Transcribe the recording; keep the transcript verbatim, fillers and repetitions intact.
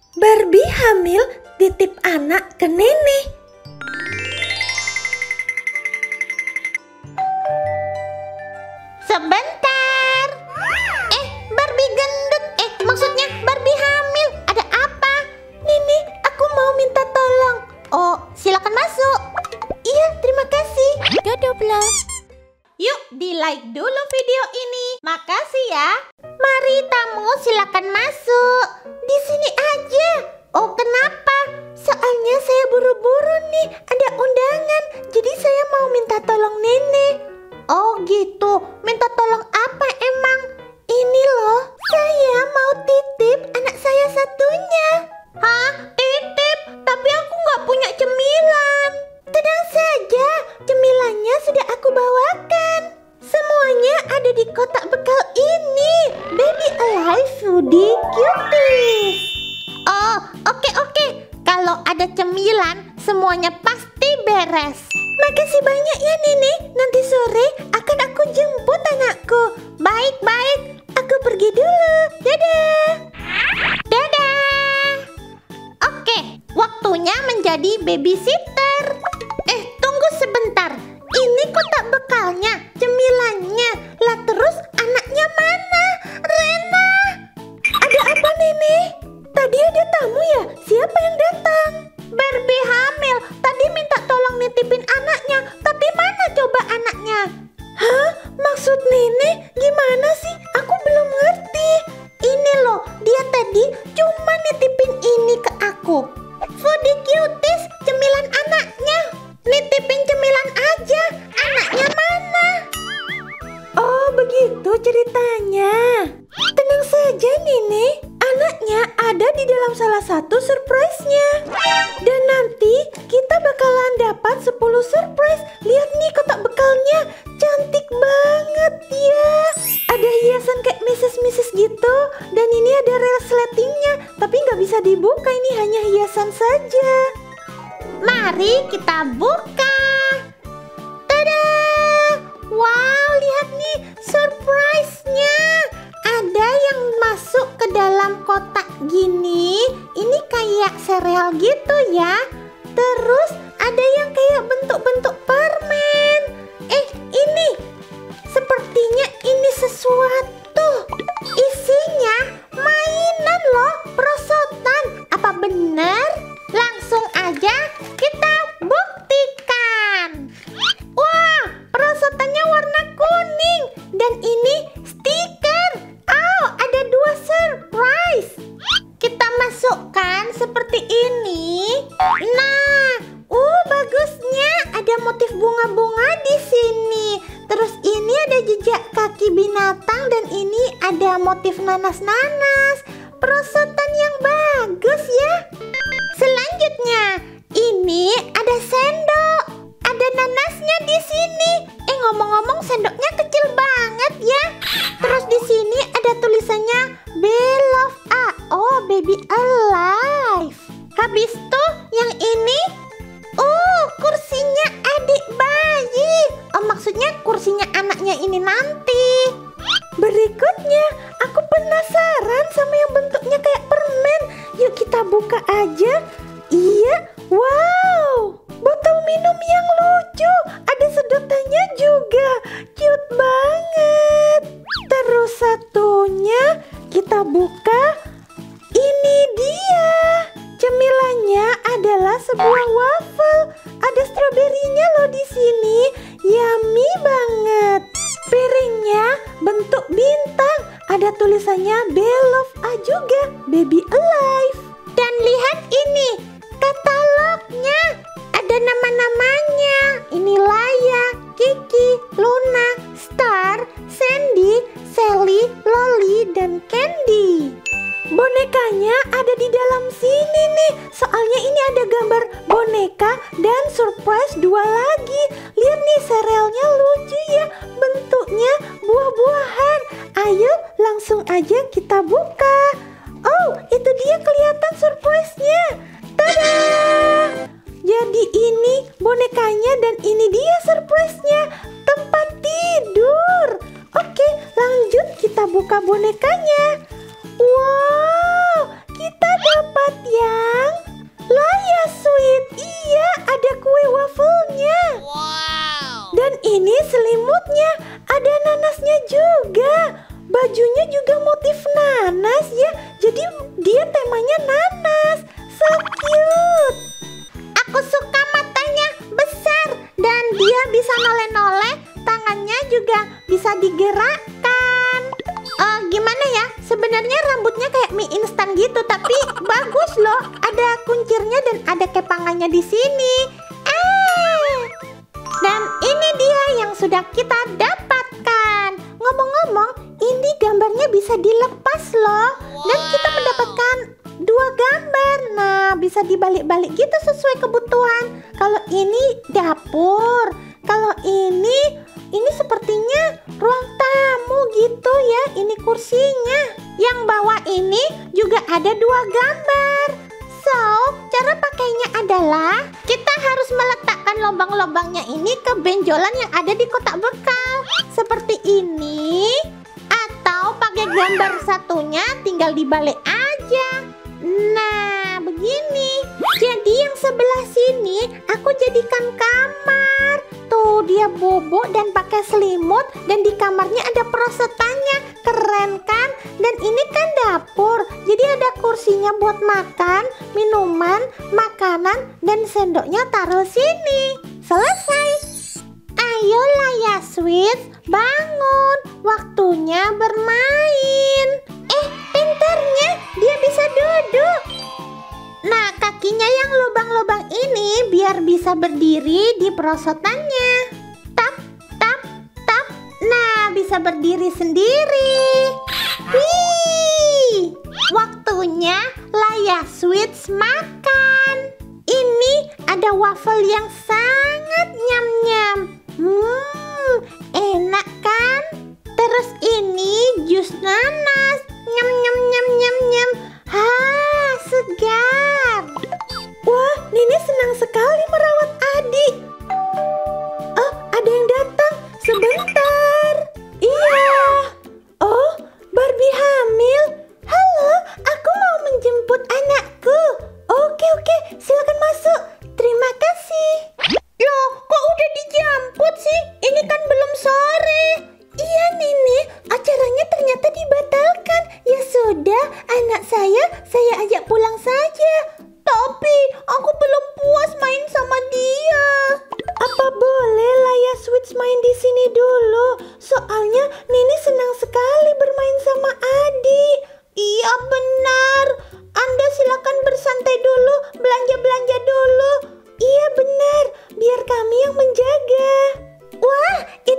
Barbie hamil titip anak ke nenek. Sebentar. Eh, Barbie gendut. Eh, maksudnya Barbie hamil. Ada apa? Nenek, aku mau minta tolong. Oh, silakan masuk. Iya, terima kasih. Duduklah. Yuk, di like dulu video ini. Makasih ya. Mari tamu, silakan masuk. Di sini aja. Oh, kenapa? Soalnya saya buru-buru nih, ada undangan. Jadi saya mau minta tolong nenek. Oh gitu, minta tolong apa emang? Ini loh, saya mau titip anak saya satunya. Hah? Titip? Tapi aku nggak punya cemilan. Tenang saja, cemilannya sudah aku bawakan. Semuanya ada di kotak bekal ini. Baby Alive Foodie Cuties. Oh, oke oke. Kalau ada cemilan, semuanya pasti beres. Makasih banyak ya nenek. Nanti sore akan aku jemput anakku. Baik-baik. Aku pergi dulu. Dadah. Dadah. Oke, waktunya menjadi babysitter. Eh, tunggu sebentar. Ini kotak bekalnya, cemilannya. Lah terus anaknya mana? Rena. Ada apa nenek? Tadi ada tamu ya? Siapa yang datang? Barbie hamil. Tadi minta tolong nitipin anaknya. Tapi mana coba anaknya? Hah? Maksud nenek gimana sih? Aku belum ngerti. Ini loh, dia tadi cuma nitipin ini ke aku. Foodie Cuties, cemilan anaknya. Nitipin cemilan aja. Anaknya mana? Oh, begitu ceritanya. Tenang saja nenek. Anaknya ada di dalam salah satu surprise-nya. Dan nanti kita bakalan dapat sepuluh surprise. Lihat nih kotak bekalnya. Cantik banget ya. Ada hiasan kayak misses-misses gitu. Dan ini ada resletingnya. Tapi nggak bisa dibuka, ini hanya hiasan saja. Mari kita buka. Tada! Wow, lihat nih surprise-nya. Ada yang masuk ke dalam kotak gini. Ini kayak sereal gitu ya. Terus ada yang kayak bentuk-bentuk permen. Eh, ini sepertinya ini sesuatu. Isinya mainan loh, perosotan. Apa benar? Langsung aja kita buktikan. Wah, perosotannya warna kuning. Dan ini stiker. Oh, ada dua surprise. Kita masukkan seperti ini. Nah, uh bagusnya ada motif bunga-bunga di sini. Terus ini ada jejak kaki binatang dan ini ada motif nanas-nanas. Perosotan yang bagus ya. Selanjutnya, ini ada sendok. Ada nanasnya di sini. Eh, ngomong-ngomong sendoknya kecil banget ya. Terus di sini ada tulisannya Belove A. Oh, Baby Alive. Habis itu yang ini, uh, kursinya adik bayi. Oh, maksudnya kursinya anaknya ini nanti. Berikutnya, aku penasaran sama yang bentuknya kayak permen. Yuk kita buka aja. Iya, wow. Botol minum yang lucu. Ada sedotannya juga. Cute banget. Terus satunya kita buka. Ini dia. Cemilannya adalah sebuah waffle. Ada stroberinya loh di sini. Yummy banget. Piringnya bentuk bintang. Ada tulisannya Belove A juga. Baby Alive. Dan lihat ini, katalognya. Ada nama-namanya. Ini Laya, Kiki, Luna, Star, Sandy, Sally, Loli, dan Candy. Bonekanya ada di dalam sini nih. Soalnya ini ada gambar boneka dan surprise dua lagi. Lihat nih, serealnya lucu ya. Bentuknya buah-buahan. Ayo langsung aja kita buka. Oh, itu dia kelihatan surprise-nya. Tada! Jadi ini bonekanya dan ini dia surprise-nya. Tempat tidur. Oke, lanjut kita buka bonekanya. Wow, kita dapat lihat yang Laya Sweet. Iya, ada kue wafelnya. Wow. Dan ini selimutnya, ada nanasnya juga. Bajunya juga motif nanas ya. Jadi dia temanya nanas. So cute. Aku suka matanya besar dan dia bisa noleh-noleh. Tangannya juga bisa digerakkan. Uh, gimana ya? Sebenarnya rambutnya kayak mie instan gitu, tapi bagus loh. Ada kuncirnya dan ada kepangannya di sini. Eh. Dan ini dia yang sudah kita dapatkan. Ngomong-ngomong, ini gambarnya bisa dilepas loh. Dan kita mendapatkan dua gambar. Nah, bisa dibalik-balik gitu sesuai kebutuhan. Kalau ini dapur, kalau ini ini sepertinya ruang tamu gitu ya. Ini kursinya. Yang bawah ini juga ada dua gambar. So, cara pakainya adalah kita harus meletakkan lubang-lubangnya ini ke benjolan yang ada di kotak bekal. Seperti ini. Atau pakai gambar satunya tinggal dibalik aja. Nah, begini. Jadi yang sebelah sini aku jadikan kamar. Tuh, dia bobok dan pakai selimut. Dan di kamarnya ada perosotannya. Keren kan? Dan ini kan dapur. Jadi ada kursinya buat makan, minuman, makanan, dan sendoknya taruh sini. Selesai. Ayo Laya Sweet, bangun. Waktunya bermain. Eh, pintarnya dia bisa duduk. Nah, kakinya yang lubang-lubang ini biar bisa berdiri di perosotannya. Tap, tap, tap. Nah, bisa berdiri sendiri. Wih, waktunya Laya Sweet makan. Ini ada waffle yang sangat nyam-nyam. Hmm, enak kan? Terus ini jus nanas. Nyam, nyam, nyam, nyam, nyam. Hah, segar. Wah, Nini senang sekali merawat adik. Oh, ada yang datang. Sebentar. Iya. Oh, Barbie hamil. Halo, aku mau menjemput anakku. Oke, oke, silakan masuk. Terima kasih. Loh, kok udah dijemput sih? Ini kan belum sore. Iya, Nini, acaranya ternyata dibatalkan. Ya sudah, anak saya, saya ajak pulang saja. Tapi aku belum puas main sama dia. Apa boleh Laya Sweet main di sini dulu? Soalnya Nini senang sekali bermain sama adik. Iya benar. Anda silakan bersantai dulu, belanja-belanja dulu. Iya benar, biar kami yang menjaga. Wah,